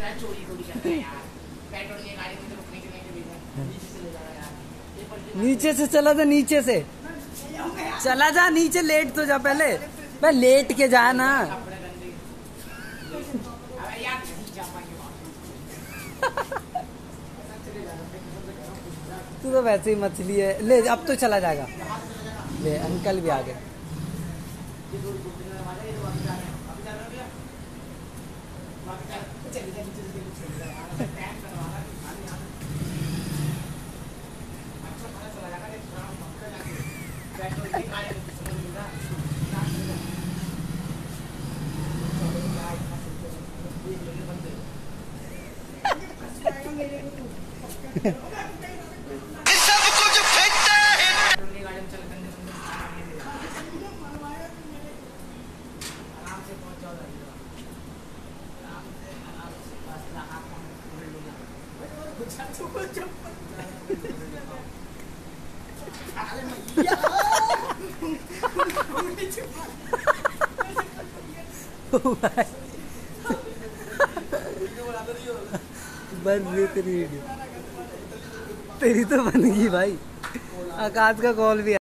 नीचे से चला था, नीचे से चला जा, नीचे लेट तो जा पहले, मैं लेट के जा ना। तू तो वैसे ही मछली है। ले अब तो चला जाएगा। ले अंकल भी आ गए। बन रही तेरी वीडियो, तेरी तो बन गई भाई। आकाश का कॉल भी